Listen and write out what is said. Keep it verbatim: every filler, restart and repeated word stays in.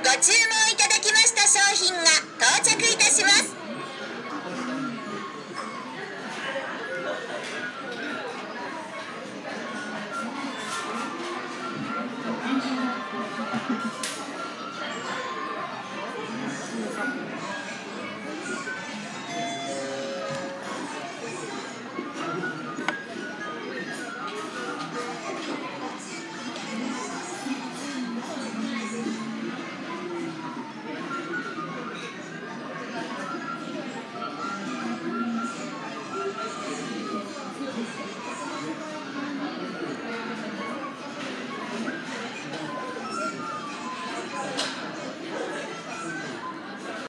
注文いただきました商品が到着いたします。